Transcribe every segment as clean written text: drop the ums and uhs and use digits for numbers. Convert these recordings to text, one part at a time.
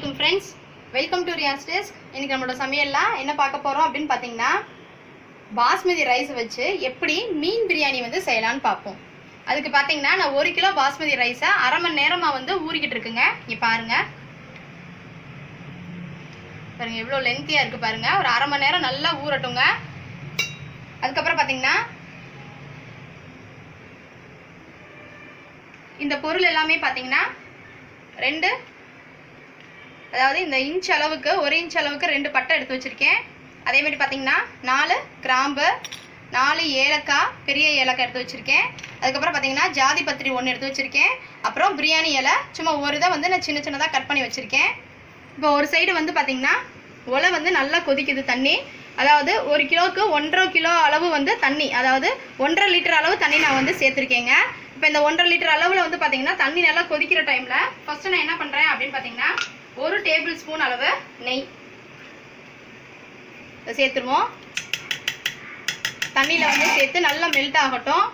Assalamualaikum friends, welcome to Riya's Taste. இன்னைக்கு நம்மளோட சமையல்ல என்ன பார்க்க போறோம் அப்படினு பாத்தீங்கன்னா பாஸ்மதி ரைஸ் வச்சு எப்படி மீன் பிரியாணி வந்து செய்யலாம்னு பாப்போம். அதுக்கு பாத்தீங்கன்னா நான் 1 கிலோ பாஸ்மதி ரைஸை அரை மணி நேரமா வந்து ஊறிக்கிட்டு இருக்குங்க. இங்க பாருங்க. பாருங்க எவ்வளவு லென்த்தியா இருக்கு பாருங்க. ஒரு அரை மணி நேரம் நல்லா ஊறட்டுங்க. அதுக்கு அப்புறம் பாத்தீங்கன்னா இந்த பொருள் எல்லாமே பாத்தீங்கன்னா அதாவது இந்த இன்ச் அளவுக்கு 1 இன்ச் அளவுக்கு 2 பட்டை எடுத்து வச்சிருக்கேன். அதே மாதிரி பாத்தீங்கன்னா 4 கிராம்பு, 4 ஏலக்காய், பெரிய ஏலக்காய் எடுத்து வச்சிருக்கேன். அதுக்கப்புறம் பாத்தீங்கன்னா ஜாதி பத்திரி 1 எடுத்து வச்சிருக்கேன். அப்புறம் பிரியாணி இலை சும்மா ஒரு இதை வந்து நான் சின்ன சின்னதாக கட் பண்ணி வச்சிருக்கேன். இப்போ ஒரு சைடு வந்து பாத்தீங்கன்னா ஒலை வந்து நல்லா கொதிக்குது தண்ணி. அதாவது 1 கிலோவுக்கு 1.5 கிலோ அளவு வந்து தண்ணி, அதாவது 1.5 லிட்டர் அளவு தண்ணி நான் வந்து சேர்த்துருக்கேங்க. இப்போ இந்த 1.5 லிட்டர் அளவில் வந்து பாத்தீங்கன்னா தண்ணி நல்லா கொதிக்கிற டைம்ல ஃபர்ஸ்ட் நான் என்ன பண்றேன் அப்படின்னு பாத்தீங்கன்னா 1 டேபிள் ஸ்பூன் அளவு நெய் சேர்த்துருவோம். தண்ணியில் வந்து சேர்த்து நல்லா மெல்ட் ஆகட்டும்.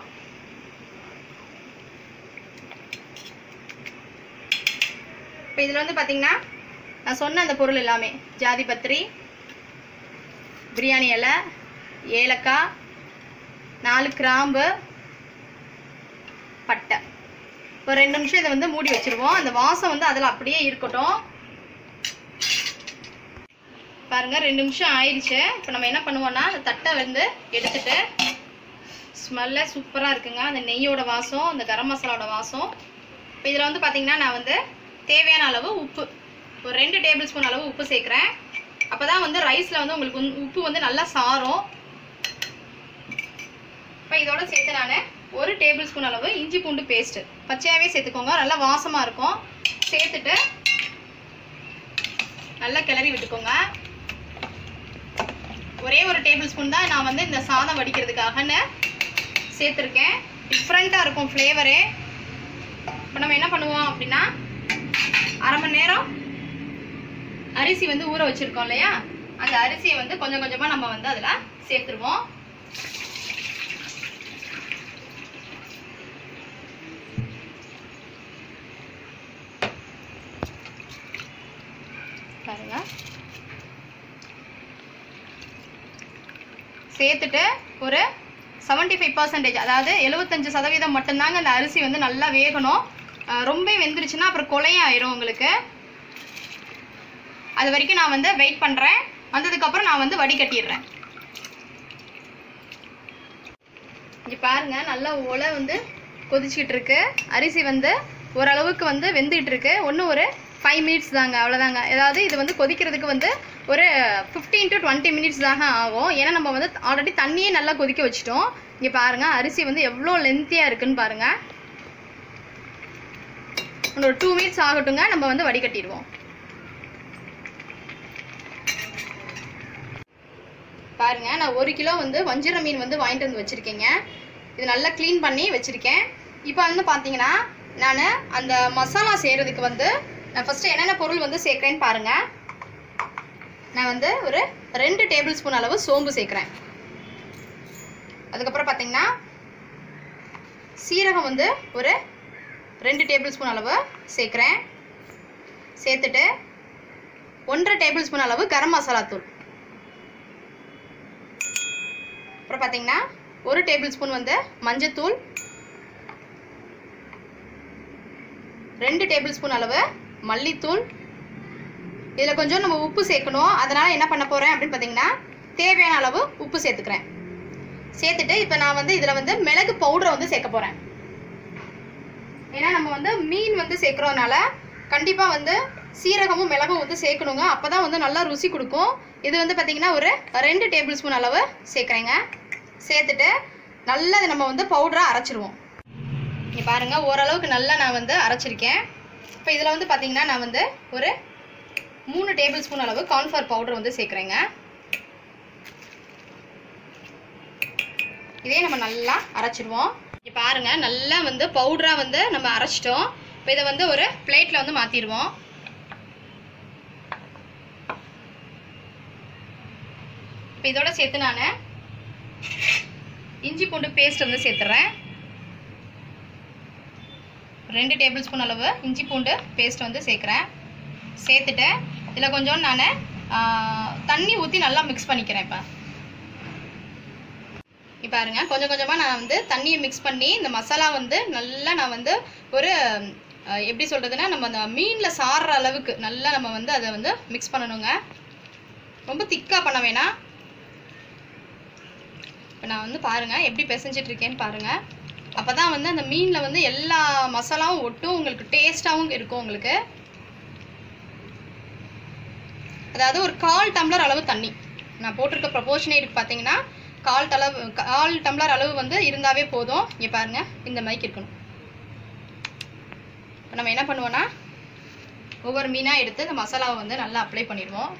இப்போ இதில் வந்து பார்த்தீங்கன்னா நான் சொன்ன அந்த பொருள் எல்லாமே ஜாதி பத்திரி, பிரியாணி இலை, ஏலக்காய், 4 கிராம்பு, பட்டை. ஒரு 2 நிமிஷம் இதை வந்து மூடி வச்சிருவோம். அந்த வாசம் வந்து அதில் அப்படியே இருக்கட்டும். பாருங்க 2 நிமிஷம் ஆயிடுச்சு. இப்போ நம்ம என்ன பண்ணுவோம்னா அந்த தட்டை வந்து எடுத்துட்டு, ஸ்மெல்ல சூப்பராக இருக்குங்க. அந்த நெய்யோட வாசம், அந்த கரம் மசாலாவோட வாசம். இப்போ இதில் வந்து பார்த்தீங்கன்னா நான் வந்து தேவையான அளவு உப்பு, ஒரு 2 டேபிள் ஸ்பூன் அளவு உப்பு சேர்க்குறேன். அப்போ தான் வந்து ரைஸில் வந்து உங்களுக்கு உப்பு வந்து நல்லா சாரும். இப்போ இதோட சேர்த்து நான் 1 டேபிள் ஸ்பூன் அளவு இஞ்சி பூண்டு பேஸ்ட்டு பச்சையாகவே சேர்த்துக்கோங்க, நல்லா வாசமாக இருக்கும். சேர்த்துட்டு நல்லா கிளறி விட்டுக்கோங்க. ஒரே ஒரு டேபிள் ஸ்பூன் தான் நான் வந்து இந்த சாதம் வடிக்கிறதுக்காகன்னு சேர்த்துருக்கேன். டிஃப்ரெண்ட்டாக இருக்கும் ஃப்ளேவரே. இப்போ நம்ம என்ன பண்ணுவோம் அப்படின்னா அரை மணி நேரம் அரிசி வந்து ஊற வச்சுருக்கோம் இல்லையா, அந்த அரிசியை வந்து கொஞ்சம் கொஞ்சமாக நம்ம வந்து அதில் சேர்த்துருவோம். பாருங்க சேர்த்துட்டு ஒரு 75%, அதாவது 75% மட்டும்தாங்க அந்த அரிசி வந்து நல்லா வேகணும். ரொம்ப வெந்துருச்சுன்னா அப்புறம் கொலையாயிரும் உங்களுக்கு. அது வரைக்கும் நான் வந்து வெயிட் பண்ணுறேன். வந்ததுக்கப்புறம் நான் வந்து வடிகட்டிடுறேன். இங்கே பாருங்க நல்லா ஒலை வந்து கொதிச்சுக்கிட்டு இருக்கு. அரிசி வந்து ஓரளவுக்கு வந்து வெந்துகிட்டு இருக்கு. ஒரு 5 மினிட்ஸ் தாங்க, அவ்வளோதாங்க. அதாவது இது வந்து கொதிக்கிறதுக்கு வந்து ஒரு 15 to 20 மினிட்ஸ் தாங்க ஆகும். ஏன்னா நம்ம வந்து ஆல்ரெடி தண்ணியே நல்லா கொதிக்க வச்சிட்டோம். இங்கே பாருங்க அரிசி வந்து எவ்வளோ லென்த்தியாக இருக்குன்னு பாருங்க. ஒரு 2 மினிட்ஸ் ஆகட்டுங்க, நம்ம வந்து வடிகட்டிடுவோம். பாருங்க நான் 1 கிலோ வந்து வஞ்சிர மீன் வந்து வாங்கிட்டு வந்து வச்சிருக்கேங்க. இது நல்லா க்ளீன் பண்ணி வச்சிருக்கேன். இப்போ வந்து பார்த்தீங்கன்னா நான் அந்த மசாலா செய்கிறதுக்கு வந்து நான் ஃபர்ஸ்ட் என்னென்ன பொருள் வந்து சேர்க்குறேன்னு பாருங்க. நான் வந்து ஒரு 2 டேபிள் ஸ்பூன் அளவு சோம்பு சேர்க்குறேன். அதுக்கப்புறம் பார்த்தீங்கன்னா சீரகம் வந்து ஒரு 2 டேபிள் ஸ்பூன் அளவு சேர்க்குறேன். சேர்த்துட்டு 1.5 டேபிள் ஸ்பூன் அளவு கரம் மசாலா தூள். அப்புறம் பார்த்தீங்கன்னா 1 டேபிள் ஸ்பூன் வந்து மஞ்சத்தூள், 2 டேபிள் ஸ்பூன் அளவு மல்லித்தூள். இதில் கொஞ்சம் நம்ம உப்பு சேர்க்கணும். அதனால் என்ன பண்ண போகிறேன் அப்படின்னு பார்த்தீங்கன்னா தேவையான அளவு உப்பு சேர்த்துக்கிறேன். சேர்த்துட்டு இப்போ நான் வந்து இதில் வந்து மிளகு பவுடரை வந்து சேர்க்க போகிறேன். ஏன்னா நம்ம வந்து மீன் வந்து சேர்க்குறோனால கண்டிப்பாக வந்து சீரகமும் மிளகும் வந்து சேர்க்கணுங்க. அப்போ தான் வந்து நல்லா ருசி கொடுக்கும். இது வந்து பார்த்தீங்கன்னா ஒரு 2 டேபிள் ஸ்பூன் அளவு சேர்க்குறேங்க. சேர்த்துட்டு நல்லா நம்ம வந்து பவுடராக அரைச்சிருவோம். இங்கே பாருங்கள் ஓரளவுக்கு நல்லா நான் வந்து அரைச்சிருக்கேன். இப்போ இதில் வந்து பார்த்தீங்கன்னா நான் வந்து ஒரு 3 டேபிள் ஸ்பூன் அளவு கார்ன்ஃப்ளவர் பவுடர் வந்து சேர்க்குறேங்க. இதே நம்ம நல்லா அரைச்சிடுவோம். இங்கே பாருங்கள் நல்லா வந்து பவுடராக வந்து நம்ம அரைச்சிட்டோம். இப்போ இதை வந்து ஒரு பிளேட்டில் வந்து மாற்றிடுவோம். இப்போ இதோட சேர்த்து நான் இஞ்சி பூண்டு பேஸ்ட் வந்து சேர்த்துறேன். 2 டேபிள் ஸ்பூன் அளவு இஞ்சி பூண்டு பேஸ்ட் வந்து சேர்க்குறேன். சேர்த்துட்டு இதில் கொஞ்சம் நான் தண்ணி ஊற்றி நல்லா மிக்ஸ் பண்ணிக்கிறேன். இப்போ பாருங்க, கொஞ்சம் கொஞ்சமாக நான் வந்து தண்ணியை மிக்ஸ் பண்ணி இந்த மசாலா வந்து நல்லா நான் வந்து ஒரு எப்படி சொல்கிறதுன்னா, நம்ம அந்த மீனில் சாறுற அளவுக்கு நல்லா நம்ம வந்து அதை வந்து மிக்ஸ் பண்ணணுங்க. ரொம்ப திக்காக பண்ண வேணாம். இப்போ நான் வந்து பாருங்கள் எப்படி பிசைஞ்சிட்ருக்கேன்னு பாருங்கள். அப்போ தான் வந்து அந்த மீனில் வந்து எல்லா மசாலாவும் ஒட்டும், உங்களுக்கு டேஸ்ட்டாகவும் இருக்கும். உங்களுக்கு அதாவது ஒரு 1/4 டம்ளர் அளவு தண்ணி நான் போட்டிருக்க ப்ரொபோர்ஷனே பார்த்தீங்கன்னா 1/4 டம்ளர் அளவு வந்து இருந்தாவே போதும். இங்கே பாருங்கள், இந்த மாதிரி இருக்கணும். இப்போ நம்ம என்ன பண்ணுவோன்னா, ஒவ்வொரு மீனாக எடுத்து இந்த மசாலாவை வந்து நல்லா அப்ளை பண்ணிடுவோம்.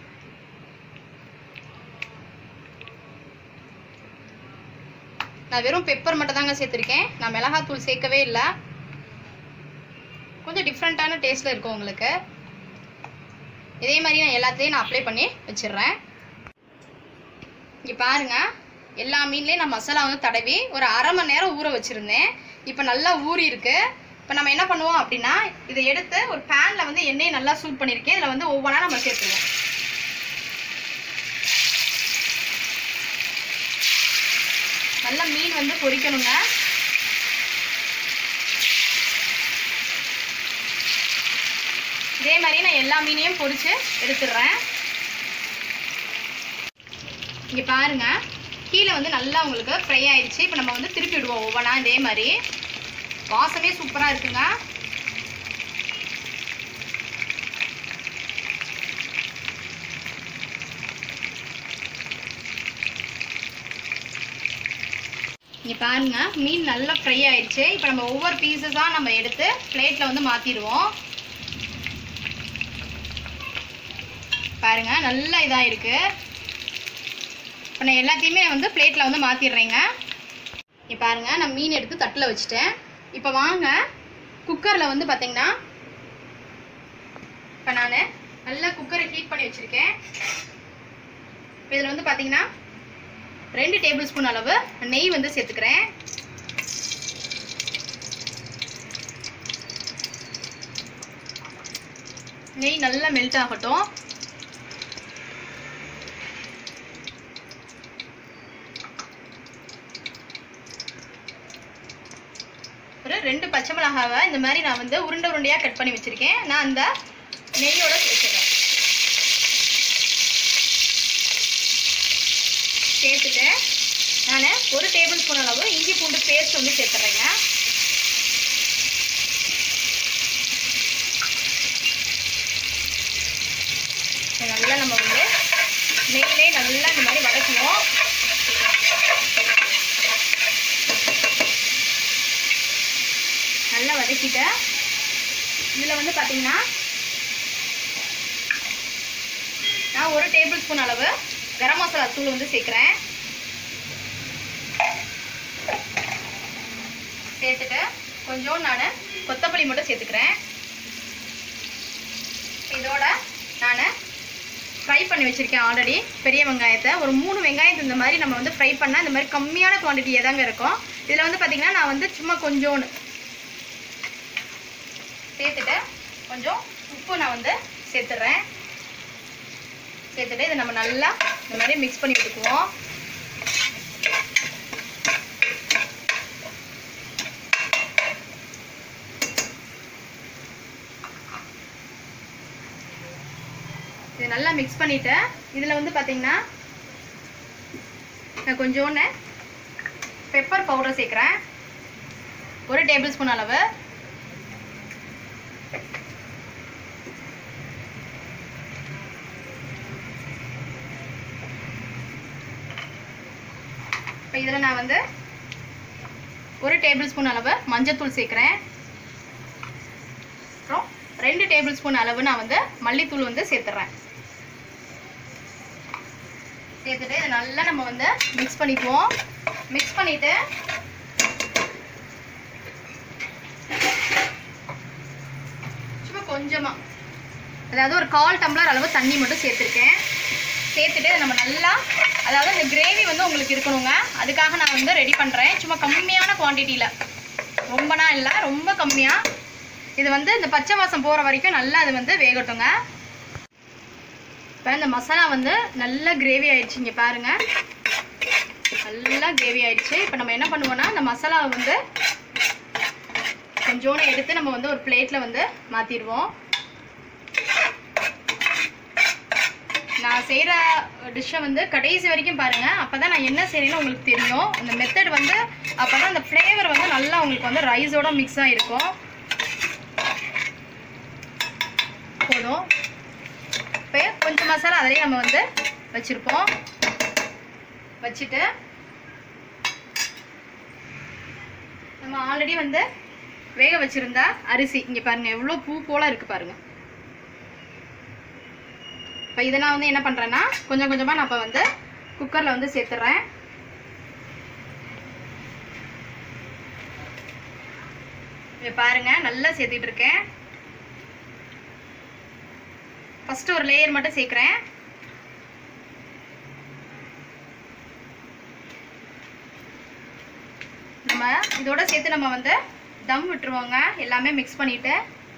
நான் வெறும் பெப்பர் மட்டும் தாங்க சேர்த்துருக்கேன். நான் மிளகாத்தூள் சேர்க்கவே இல்லை. கொஞ்சம் டிஃப்ரெண்ட்டான டேஸ்ட்டில் இருக்கும் உங்களுக்கு. இதே மாதிரி நான் எல்லாத்தையும் நான் அப்ளை பண்ணி வச்சிடுறேன். இங்கே பாருங்கள், எல்லா மீன்லேயும் நான் மசாலா வந்து தடவி ஒரு 1/2 மணி நேரம் ஊற வச்சுருந்தேன். இப்போ நல்லா ஊறி இருக்கு. இப்போ நம்ம என்ன பண்ணுவோம் அப்படின்னா, இதை எடுத்து ஒரு பேனில் வந்து எண்ணெயை நல்லா சூட் பண்ணியிருக்கேன். இதில் வந்து ஒவ்வொன்றா நம்ம சேர்த்துருவோம். நல்லா மீன் வந்து பொரிக்கணுங்க. இதே மாதிரி நான் எல்லா மீனையும் பொரிச்சு எடுத்துடுறேன். இங்கே பாருங்க, கீழே வந்து நல்லா உங்களுக்கு ஃப்ரை ஆயிடுச்சு. இப்போ நம்ம வந்து திருப்பி விடுவோம் ஒவ்வொன்றா. இதே மாதிரி வாசமே சூப்பராக இருக்குங்க. இங்கே பாருங்க, மீன் நல்லா ஃப்ரை ஆயிடுச்சு. இப்போ நம்ம ஒவ்வொரு பீஸஸாக நம்ம எடுத்து பிளேட்டில் வந்து மாற்றிடுவோம். பாருங்க, நல்லா இதாக இருக்கு. இப்போ நான் எல்லாத்தையுமே வந்து பிளேட்டில் வந்து மாற்றிடுறேங்க. இப்போ பாருங்க, நான் மீன் எடுத்து தட்டில் வச்சுட்டேன். இப்போ வாங்க, குக்கரில் வந்து பார்த்தீங்கன்னா, இப்போ நான் நல்லா குக்கரை ஹீட் பண்ணி வச்சுருக்கேன். இப்போ இதில் வந்து பார்த்தீங்கன்னா 2 டேபிள் ஸ்பூன் அளவு நெய் வந்து சேர்த்துக்கிறேன். நெய் நல்லா மெல்ட் ஆகட்டும். ஒரு 2 பச்சை மிளகாவை இந்த மாதிரி நான் வந்து உருண்டை உருண்டையாக கட் பண்ணி வச்சுருக்கேன். நான் அந்த நெய்யோட சேர்த்துக்கிறேன். சேர்த்துட்டு நான் 1 டேபிள் ஸ்பூன் அளவு இஞ்சி பூண்டு பேஸ்ட் வந்து சேர்த்துறேங்க. நல்லா நம்ம வந்து நெய்யிலே நல்லா இந்த மாதிரி வதக்குவோம். நல்லா வதக்கிட்டு இதில் வந்து பார்த்தீங்கன்னா நான் 1 டேபிள் ஸ்பூன் அளவு கரம் மசாலா தூள் வந்து சேர்க்குறேன். சேர்த்துட்டு கொஞ்சம் நான் கொத்தமல்லி மட்டும் சேர்த்துக்கிறேன். இதோட நான் ஃப்ரை பண்ணி வச்சுருக்கேன் ஆல்ரெடி பெரிய வெங்காயத்தை. ஒரு 3 வெங்காயத்தை இந்த மாதிரி நம்ம வந்து ஃப்ரை பண்ணால் இந்த மாதிரி கம்மியான குவான்டிட்டியே தாங்க இருக்கும். இதில் வந்து பார்த்திங்கன்னா நான் வந்து சும்மா கொஞ்சோன்னு சேர்த்துட்டு கொஞ்சம் உப்பு நான் வந்து சேர்த்துட்றேன். சேர்த்துட்டு இதை நம்ம நல்லா இந்த மாதிரி மிக்ஸ் பண்ணி விட்டுக்குவோம். இது நல்லா மிக்ஸ் பண்ணிவிட்டு இதில் வந்து பார்த்திங்கன்னா நான் கொஞ்சோன்னு பெப்பர் பவுடர் சேர்க்குறேன். 1 டேபிள் ஸ்பூன் அளவு. இப்போ இதில் நான் வந்து 1 டேபிள் ஸ்பூன் அளவு மஞ்சத்தூள் சேர்க்குறேன். அப்புறம் 2 டேபிள் ஸ்பூன் அளவு நான் வந்து மல்லித்தூள் வந்து சேர்த்துறேன். சேர்த்துட்டு இதை நல்லா நம்ம வந்து மிக்ஸ் பண்ணிக்குவோம். மிக்ஸ் பண்ணிவிட்டு சும்மா கொஞ்சமாக, அதாவது ஒரு 1/4 டம்ளர் அளவு தண்ணி மட்டும் சேர்த்துருக்கேன். சேர்த்துட்டு நம்ம நல்லா, அதாவது இந்த கிரேவி வந்து உங்களுக்கு இருக்கணுங்க, அதுக்காக நான் வந்து ரெடி பண்ணுறேன். சும்மா கம்மியான குவான்டிட்டியில், ரொம்பனா இல்லை, ரொம்ப கம்மியாக. இது வந்து இந்த பச்சை வாசம் போகிற வரைக்கும் நல்லா அது வந்து வேகட்டுங்க. இப்போ இந்த மசாலா வந்து நல்லா கிரேவி ஆயிடுச்சு. இங்கே பாருங்கள், நல்லா கிரேவி ஆயிடுச்சு. இப்போ நம்ம என்ன பண்ணுவோம்னா இந்த மசாலாவை வந்து கொஞ்சோண்டு எடுத்து நம்ம வந்து ஒரு பிளேட்டில் வந்து மாற்றிடுவோம். நான் செய்கிற டிஷ்ஷை வந்து கடைசி வரைக்கும் பாருங்கள். அப்போ தான் நான் என்ன செய்கிறேன்னு உங்களுக்கு தெரியும். இந்த மெத்தட் வந்து அப்போ தான் அந்த ஃப்ளேவர் வந்து நல்லா உங்களுக்கு வந்து ரைஸோட மிக்ஸ் ஆகிருக்கும். போதும். இப்போ கொஞ்சம் மசாலா அதிலே நம்ம வந்து வச்சுருப்போம். வச்சுட்டு நம்ம ஆல்ரெடி வந்து வேக வச்சுருந்தா அரிசி இங்கே பாருங்கள் எவ்வளோ பூ போல் இருக்குது பாருங்கள். இப்போ இதை நான் வந்து என்ன பண்ணுறேன்னா கொஞ்சம் கொஞ்சமாக நான் இப்போ வந்து குக்கரில் வந்து சேர்த்துட்றேன். இதை பாருங்கள் நல்லா சேர்த்துக்கிட்டு இருக்கேன். ஃபஸ்ட்டு ஒரு லேயர் மட்டும் சேர்க்குறேன். நம்ம இதோட சேர்த்து நம்ம வந்து தம் விட்டுருவோங்க. எல்லாமே மிக்ஸ் பண்ணிவிட்டு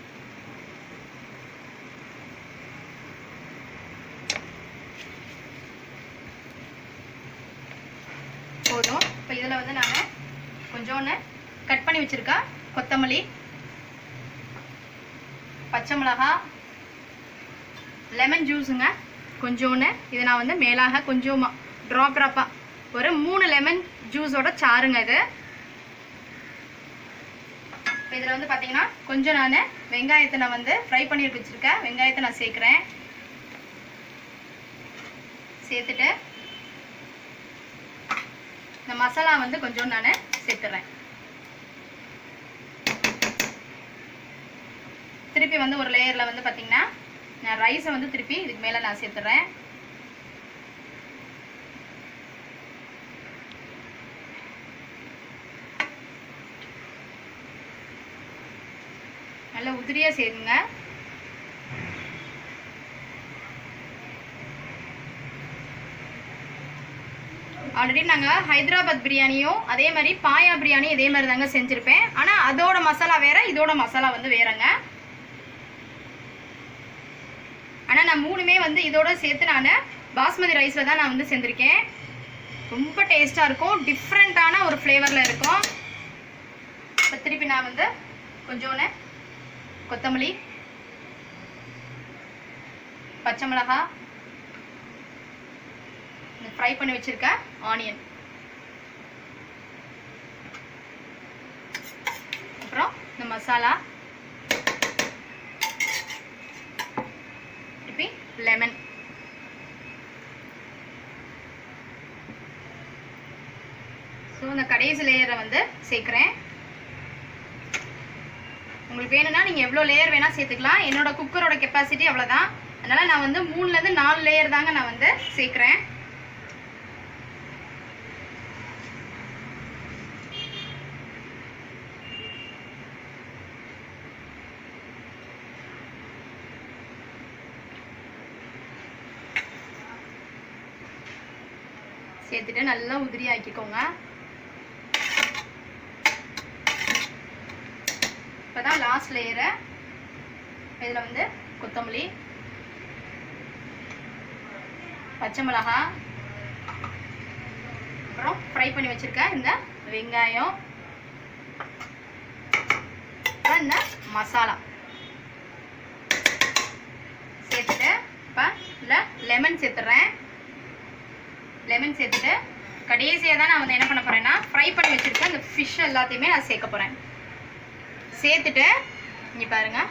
போதும். இப்போ இதில் வந்து நான் கொஞ்சோன்னு கட் பண்ணி வச்சுருக்கேன் கொத்தமல்லி, பச்சை மிளகா, லெமன் ஜூஸுங்க கொஞ்சோன்னு. இது நான் வந்து மேலாக கொஞ்சமாக ட்ராப்பாக ஒரு 3 லெமன் ஜூஸோட சாறுங்க இது. இப்போ இதில் வந்து பார்த்தீங்கன்னா கொஞ்சம் நான் வெங்காயத்தை நான் வந்து ஃப்ரை பண்ணி வச்சுருக்கேன். வெங்காயத்தை நான் சேர்க்குறேன். சேர்த்துட்டு இந்த மசாலா வந்து கொஞ்சம் நான் சேர்த்துறேன். திருப்பி வந்து ஒரு லேயரில் வந்து பார்த்தீங்கன்னா நான் ரைஸை வந்து திருப்பி இதுக்கு மேலே நான் சேர்த்துறேன். நல்லா உதிரியாக சேருங்க. ஆல்ரெடி நாங்கள் ஹைதராபாத் பிரியாணியும் அதே மாதிரி பாயா பிரியாணி இதே மாதிரி தாங்க செஞ்சுருப்பேன். ஆனால் அதோட மசாலா வேறு, இதோட மசாலா வந்து வேறங்க. ஆனால் நான் 3மே வந்து இதோட சேர்த்து நான் பாஸ்மதி ரைஸில் தான் நான் வந்து செஞ்சுருக்கேன். ரொம்ப டேஸ்ட்டாக இருக்கும், டிஃப்ரெண்ட்டான ஒரு ஃப்ளேவரில் இருக்கும். இப்போ திருப்பி நான் வந்து கொஞ்சோன்னு கொத்தமல்லி, பச்சை மிளகா, இந்த ஃப்ரை பண்ணி வச்சுருக்க ஆனியன், அப்புறம் இந்த மசாலா, திருப்பி லெமன், ஸோ இந்த கடைசி லேயரை வந்து சேர்க்குறேன். உங்களுக்கு வேணும்னா நீங்கள் எவ்வளோ லேயர் வேணால் சேர்த்துக்கலாம். என்னோட குக்கரோட கெப்பாசிட்டி அவ்வளோதான். அதனால் நான் வந்து 3லேருந்து 4 லேயர் தாங்க நான் வந்து சேர்க்குறேன். சேர்த்துட்டு நல்லா உதிரி ஆக்கிக்கோங்க. இப்போதான் லாஸ்ட் லேயரை இதில் வந்து கொத்தமல்லி, பச்சை மிளகா, அப்புறம் ஃப்ரை பண்ணி வச்சுருக்கேன் இந்த வெங்காயம், அப்புறம் இந்த மசாலா சேர்த்துட்டு இப்போ இதில் லெமன் சேர்த்துட்றேன். லெமன் சேர்த்துட்டு கடைசியாக தான் நான் வந்து என்ன பண்ண போகிறேன்னா ஃப்ரை பண்ணி வச்சுருக்கேன் இந்த ஃபிஷ் எல்லாத்தையுமே நான் சேர்க்க போகிறேன். சேர்த்துட்டு இங்கே பாருங்க,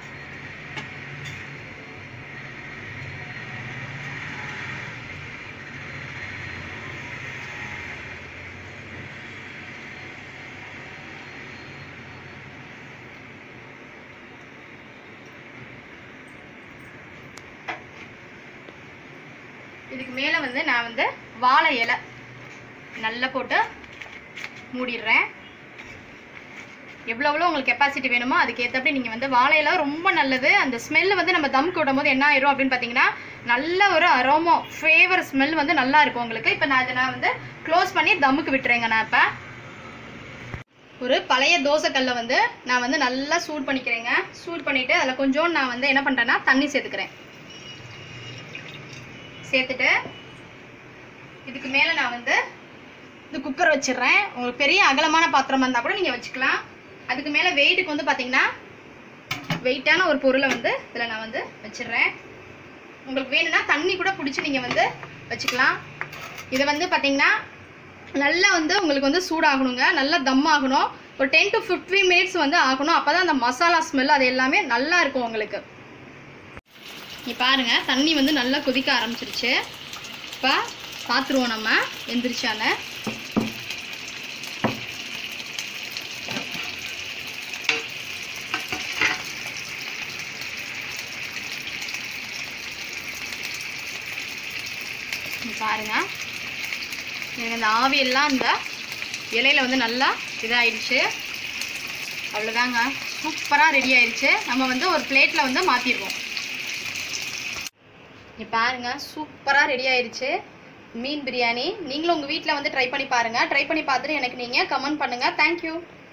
இதுக்கு மேலே வந்து நான் வந்து வாழை இலை நல்லா போட்டு மூடிடுறேன். எவ்வளோ உங்களுக்கு கெப்பாசிட்டி வேணுமோ அதுக்கேற்றபடி நீங்கள் வந்து வாழை இலை ரொம்ப நல்லது. அந்த ஸ்மெல் வந்து நம்ம தம்க்கு விடும் போது என்ன ஆயிரும் அப்படின்னு பார்த்தீங்கன்னா நல்ல ஒரு அரோமா ஃப்ளேவர் ஸ்மெல் வந்து நல்லா இருக்கும் உங்களுக்கு. இப்போ நான் இதை வந்து க்ளோஸ் பண்ணி தம்முக்கு விட்டுறேங்க. நான் இப்போ ஒரு பழைய தோசைக்கல்லை வந்து நான் வந்து நல்லா சூடு பண்ணிக்கிறேங்க. சூடு பண்ணிவிட்டு அதில் கொஞ்சம் நான் வந்து என்ன பண்ணுறேன்னா தண்ணி சேர்த்துக்கிறேன். சேர்த்துட்டு இதுக்கு மேலே நான் வந்து இந்த குக்கர் வச்சிடுறேன். உங்களுக்கு பெரிய அகலமான பாத்திரமாக இருந்தால் கூட நீங்கள் வச்சுக்கலாம். அதுக்கு மேலே வெயிட்டுக்கு வந்து பார்த்தீங்கன்னா வெயிட்டான ஒரு பொருளை வந்து இதில் நான் வந்து வச்சிடுறேன். உங்களுக்கு வேணும்னா தண்ணி கூட பிடிச்சி நீங்கள் வந்து வச்சுக்கலாம். இதை வந்து பார்த்தீங்கன்னா நல்லா வந்து உங்களுக்கு வந்து சூடாகணுங்க. நல்லா தம் ஆகணும். ஒரு 10 to 15 மினிட்ஸ் வந்து ஆகணும். அப்போ தான் அந்த மசாலா ஸ்மெல் அது எல்லாமே நல்லா இருக்கும் உங்களுக்கு. இப்போ பாருங்க தண்ணி வந்து நல்லா கொதிக்க ஆரம்பிச்சிருச்சு. இப்போ பார்த்துருவோம் நம்ம வெந்துருச்சான்னு. பாருங்க எனக்கு இந்த ஆவியெல்லாம் இந்த இலையில வந்து நல்லா இதாயிடுச்சு. அவ்வளோதாங்க, சூப்பராக ரெடி ஆயிடுச்சு. நம்ம வந்து ஒரு பிளேட்டில் வந்து மாற்றிடுவோம். இங்கே பாருங்க சூப்பராக ரெடி ஆயிடுச்சு மீன் பிரியாணி. நீங்களும் உங்கள் வீட்டில் வந்து ட்ரை பண்ணி பாருங்கள். ட்ரை பண்ணி பார்த்துட்டு எனக்கு நீங்கள் கமெண்ட் பண்ணுங்கள். தேங்க்யூ.